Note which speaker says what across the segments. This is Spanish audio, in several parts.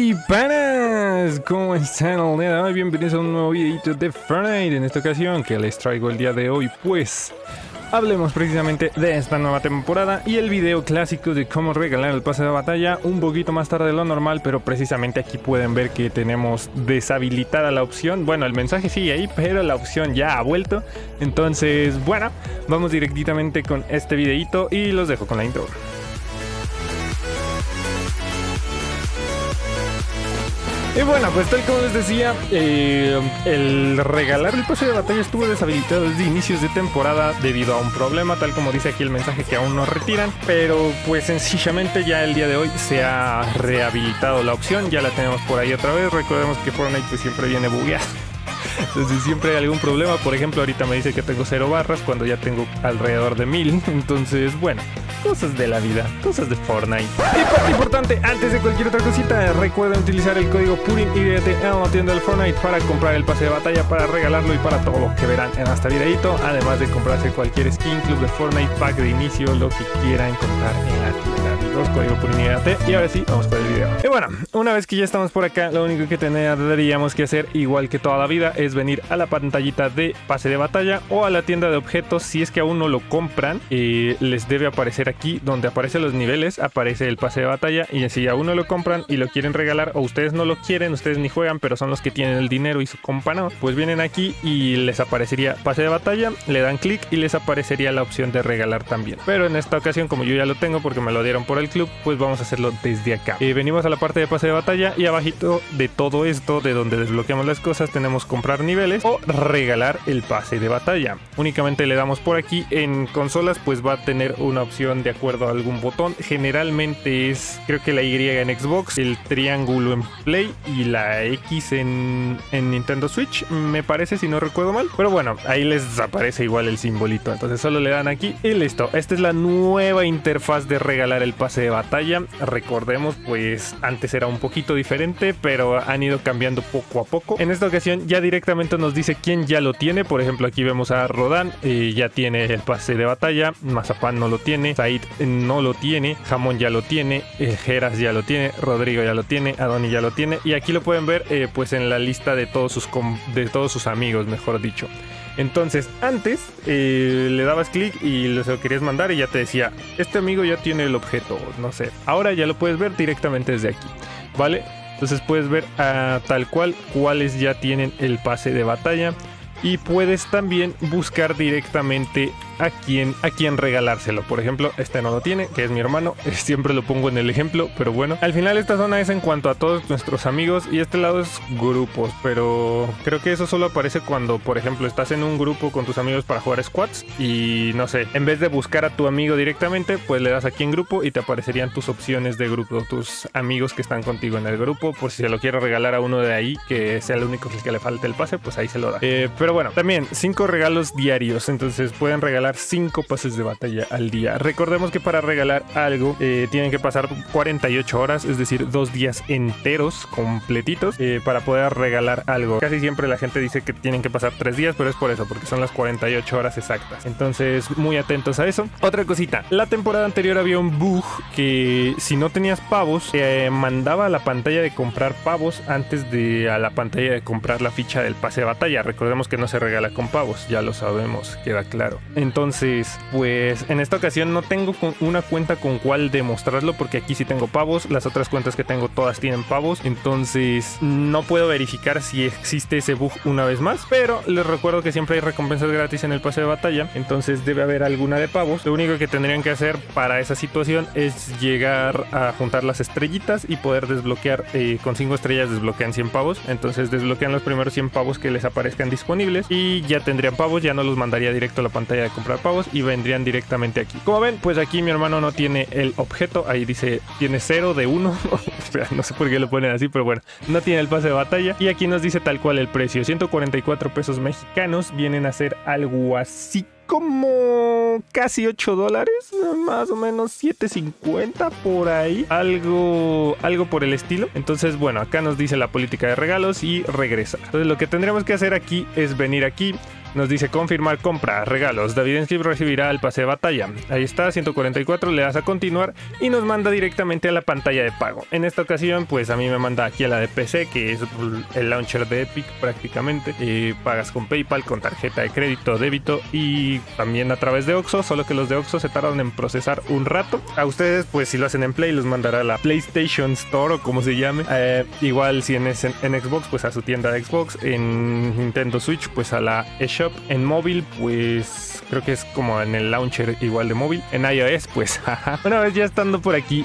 Speaker 1: Hey panas, ¿cómo están el día de hoy? Bienvenidos a un nuevo videito de Fortnite. En esta ocasión que les traigo el día de hoy, pues hablemos precisamente de esta nueva temporada y el video clásico de cómo regalar el pase de batalla un poquito más tarde de lo normal, pero precisamente aquí pueden ver que tenemos deshabilitada la opción. Bueno, el mensaje sigue ahí, pero la opción ya ha vuelto. Entonces, bueno, vamos directamente con este videito y los dejo con la intro. Y bueno, pues tal como les decía, el regalar el pase de batalla estuvo deshabilitado desde inicios de temporada debido a un problema, tal como dice aquí el mensaje, que aún no retiran, pero pues sencillamente ya el día de hoy se ha rehabilitado la opción, ya la tenemos por ahí otra vez. Recordemos que Fortnite pues siempre viene bugueado. Entonces siempre hay algún problema. Por ejemplo, ahorita me dice que tengo 0 barras cuando ya tengo alrededor de 1000. Entonces, bueno, cosas de la vida, cosas de Fortnite. Y parte importante, antes de cualquier otra cosita, recuerden utilizar el código PURINYT en la tienda del Fortnite para comprar el pase de batalla, para regalarlo y para todo lo que verán en este videito. Además de comprarse cualquier skin, club de Fortnite, pack de inicio, lo que quieran comprar en la tienda, amigos. Código PURINYT. Y ahora sí, vamos con el video. Y bueno, una vez que ya estamos por acá, lo único que tendríamos que hacer, igual que toda la vida, es venir a la pantallita de pase de batalla o a la tienda de objetos. Si es que aún no lo compran, les debe aparecer aquí donde aparecen los niveles, aparece el pase de batalla. Y si aún no lo compran y lo quieren regalar, o ustedes no lo quieren, ustedes ni juegan, pero son los que tienen el dinero y su compa no, pues vienen aquí y les aparecería pase de batalla, le dan clic y les aparecería la opción de regalar también. Pero en esta ocasión, como yo ya lo tengo porque me lo dieron por el club, pues vamos a hacerlo desde acá. Venimos a la parte de pase de batalla y abajito de todo esto, de donde desbloqueamos las cosas, tenemos comprar niveles o regalar el pase de batalla. Únicamente le damos por aquí. En consolas pues va a tener una opción de acuerdo a algún botón. Generalmente es, creo que la Y en Xbox, el triángulo en Play y la X en Nintendo Switch, me parece, si no recuerdo mal. Pero bueno, ahí les aparece igual el simbolito. Entonces solo le dan aquí y listo. Esta es la nueva interfaz de regalar el pase de batalla. Recordemos, pues antes era un poquito diferente, pero han ido cambiando poco a poco. En esta ocasión ya directamente nos dice quién ya lo tiene. Por ejemplo, aquí vemos a Rodan, ya tiene el pase de batalla. Mazapán no lo tiene, Said no lo tiene, Jamón ya lo tiene, Geras ya lo tiene, Rodrigo ya lo tiene, Adoni ya lo tiene. Y aquí lo pueden ver pues en la lista de todos sus amigos, mejor dicho. Entonces antes le dabas clic y se lo querías mandar y ya te decía, este amigo ya tiene el objeto, no sé. Ahora ya lo puedes ver directamente desde aquí, ¿vale? Entonces puedes ver tal cual cuáles ya tienen el pase de batalla. Y puedes también buscar directamente a quién regalárselo. Por ejemplo, este no lo tiene, que es mi hermano. Siempre lo pongo en el ejemplo, pero bueno. Al final esta zona es en cuanto a todos nuestros amigos y este lado es grupos. Pero creo que eso solo aparece cuando, por ejemplo, estás en un grupo con tus amigos para jugar squads. Y no sé, en vez de buscar a tu amigo directamente, pues le das aquí en grupo y te aparecerían tus opciones de grupo, tus amigos que están contigo en el grupo. Por si se lo quiero regalar a uno de ahí, que sea el único que le falte el pase, pues ahí se lo da. Pero bueno, también 5 regalos diarios. Entonces pueden regalar 5 pases de batalla al día. Recordemos que para regalar algo tienen que pasar 48 horas, es decir, 2 días enteros completitos para poder regalar algo. Casi siempre la gente dice que tienen que pasar 3 días, pero es por eso, porque son las 48 horas exactas. Entonces muy atentos a eso. Otra cosita, la temporada anterior había un bug que si no tenías pavos mandaba a la pantalla de comprar pavos antes de a la pantalla de comprar la ficha del pase de batalla. Recordemos que no se regala con pavos, ya lo sabemos, queda claro. Entonces, pues en esta ocasión no tengo una cuenta con cuál demostrarlo, porque aquí sí tengo pavos, las otras cuentas que tengo todas tienen pavos, entonces no puedo verificar si existe ese bug una vez más, pero les recuerdo que siempre hay recompensas gratis en el pase de batalla, entonces debe haber alguna de pavos. Lo único que tendrían que hacer para esa situación es llegar a juntar las estrellitas y poder desbloquear, con 5 estrellas desbloquean 100 pavos, entonces desbloquean los primeros 100 pavos que les aparezcan disponibles y ya tendrían pavos, ya no los mandaría directo a la pantalla de comprar pavos y vendrían directamente aquí. Como ven, pues aquí mi hermano no tiene el objeto, ahí dice tiene 0 de 1. Espera, no sé por qué lo ponen así, pero bueno, no tiene el pase de batalla y aquí nos dice tal cual el precio, 144 pesos mexicanos, vienen a ser algo así como casi $8, más o menos 7.50 por ahí, algo por el estilo. Entonces bueno, acá nos dice la política de regalos y regresa. Entonces lo que tendríamos que hacer aquí es venir aquí Nos dice confirmar compra, regalos. Davidensky recibirá el pase de batalla. Ahí está, 144, le das a continuar y nos manda directamente a la pantalla de pago. En esta ocasión, pues a mí me manda aquí a la de PC, que es el launcher de Epic prácticamente. Pagas con PayPal, con tarjeta de crédito, débito y también a través de Oxxo, solo que los de Oxxo se tardan en procesar un rato. A ustedes, pues si lo hacen en Play, los mandará a la PlayStation Store o como se llame. Igual si en Xbox, pues a su tienda de Xbox. En Nintendo Switch, pues a la eShop. En móvil, pues creo que es como en el launcher igual de móvil. En iOS, pues jaja. Una vez ya estando por aquí,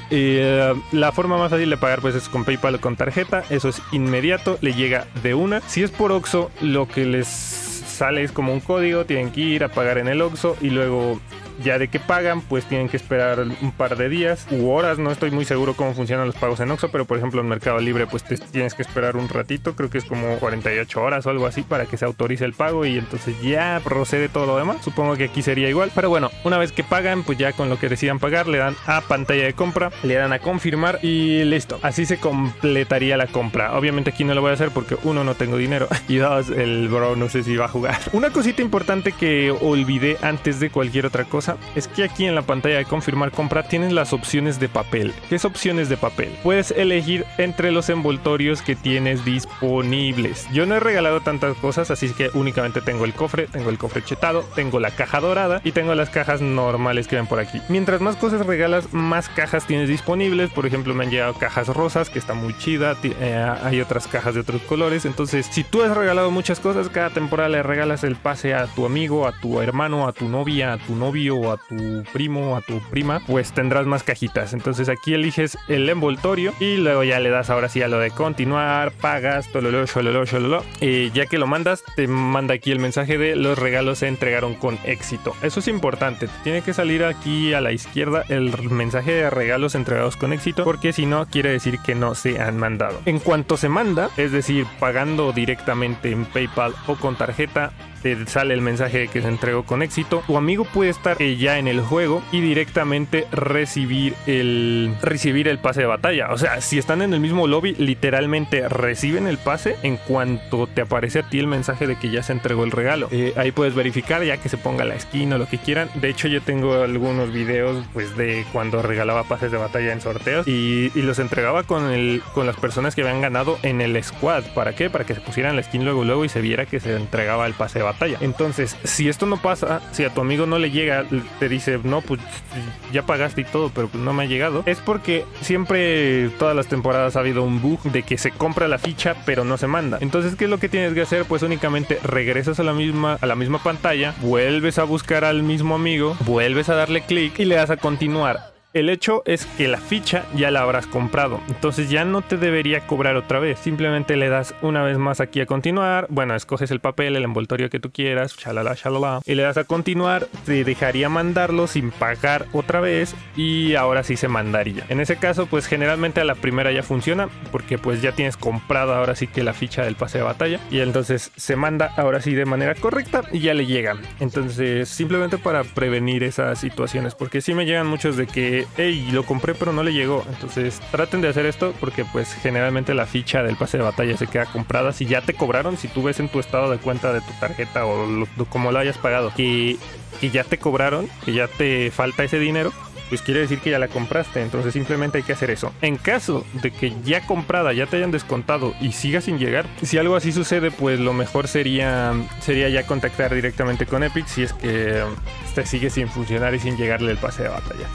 Speaker 1: la forma más fácil de pagar pues es con PayPal o con tarjeta. Eso es inmediato, le llega de una. Si es por Oxxo, lo que les sale es como un código, tienen que ir a pagar en el Oxxo y luego ya de que pagan, pues tienen que esperar un par de días u horas. No estoy muy seguro cómo funcionan los pagos en Oxxo, pero por ejemplo en Mercado Libre pues tienes que esperar un ratito, creo que es como 48 horas o algo así para que se autorice el pago y entonces ya procede todo lo demás. Supongo que aquí sería igual, pero bueno, una vez que pagan, pues ya con lo que decidan pagar le dan a pantalla de compra, le dan a confirmar y listo. Así se completaría la compra. Obviamente aquí no lo voy a hacer porque uno, no tengo dinero y dos, el bro no sé si va a jugar. Una cosita importante que olvidé antes de cualquier otra cosa es que aquí en la pantalla de confirmar compra tienes las opciones de papel. ¿Qué es opciones de papel? Puedes elegir entre los envoltorios que tienes disponibles. Yo no he regalado tantas cosas, así que únicamente tengo el cofre chetado, tengo la caja dorada y tengo las cajas normales que ven por aquí. Mientras más cosas regalas, más cajas tienes disponibles. Por ejemplo, me han llegado cajas rosas, que está muy chida. Hay otras cajas de otros colores. Entonces, si tú has regalado muchas cosas, cada temporada le regalas el pase a tu amigo, a tu hermano, a tu novia, a tu novio, a tu primo, a tu prima, pues tendrás más cajitas. Entonces aquí eliges el envoltorio y luego ya le das ahora sí a lo de continuar, pagas, tololo, shololo, shololo. Ya que lo mandas, te manda aquí el mensaje de los regalos se entregaron con éxito. Eso es importante, tiene que salir aquí a la izquierda el mensaje de regalos entregados con éxito, porque si no quiere decir que no se han mandado. En cuanto se manda, es decir, pagando directamente en PayPal o con tarjeta, te sale el mensaje de que se entregó con éxito. Tu amigo puede estar ya en el juego y directamente recibir el pase de batalla. O sea, si están en el mismo lobby, literalmente reciben el pase en cuanto te aparece a ti el mensaje de que ya se entregó el regalo. Ahí puedes verificar ya que se ponga la skin o lo que quieran. De hecho, yo tengo algunos videos pues de cuando regalaba pases de batalla en sorteos y los entregaba con las personas que habían ganado en el squad. ¿Para qué? Para que se pusieran la skin luego y se viera que se entregaba el pase de batalla. Entonces, si esto no pasa, si a tu amigo no le llega, te dice, no, pues ya pagaste y todo, pero pues no me ha llegado, es porque siempre, todas las temporadas ha habido un bug de que se compra la ficha, pero no se manda. Entonces, ¿qué es lo que tienes que hacer? Pues únicamente regresas a la misma pantalla, vuelves a buscar al mismo amigo, vuelves a darle clic y le das a continuar. El hecho es que la ficha ya la habrás comprado, entonces ya no te debería cobrar otra vez. Simplemente le das una vez más aquí a continuar. Bueno, escoges el papel, el envoltorio que tú quieras, shalala, shalala, y le das a continuar. Te dejaría mandarlo sin pagar otra vez y ahora sí se mandaría. En ese caso, pues generalmente a la primera ya funciona porque pues ya tienes comprado ahora sí que la ficha del pase de batalla y entonces se manda ahora sí de manera correcta y ya le llega. Entonces, simplemente para prevenir esas situaciones, porque sí me llegan muchos de que hey, lo compré pero no le llegó. Entonces traten de hacer esto porque pues generalmente la ficha del pase de batalla se queda comprada. Si ya te cobraron, si tú ves en tu estado de cuenta de tu tarjeta o como lo hayas pagado que ya te cobraron, que ya te falta ese dinero, pues quiere decir que ya la compraste. Entonces simplemente hay que hacer eso. En caso de que ya comprada, ya te hayan descontado y siga sin llegar, si algo así sucede, pues lo mejor sería ya contactar directamente con Epic si es que te sigue sin funcionar y sin llegarle el pase de batalla.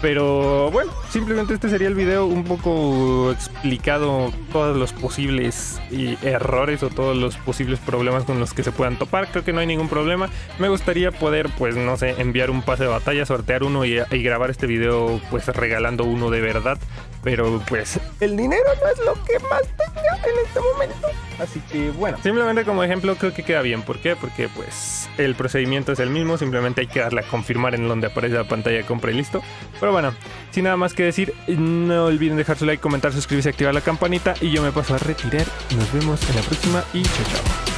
Speaker 1: Pero bueno, simplemente este sería el video un poco explicado todos los posibles errores o todos los posibles problemas con los que se puedan topar. Creo que no hay ningún problema. Me gustaría poder, pues no sé, enviar un pase de batalla, sortear uno y grabar este video pues regalando uno de verdad. Pero pues el dinero no es lo que más tenga en este momento. Así que bueno, simplemente como ejemplo creo que queda bien. ¿Por qué? Porque pues el procedimiento es el mismo. Simplemente hay que darle a confirmar en donde aparece la pantalla de compra y listo. Pero bueno, sin nada más que decir, no olviden dejar su like, comentar, suscribirse, activar la campanita. Y yo me paso a retirar. Nos vemos en la próxima y chao chao.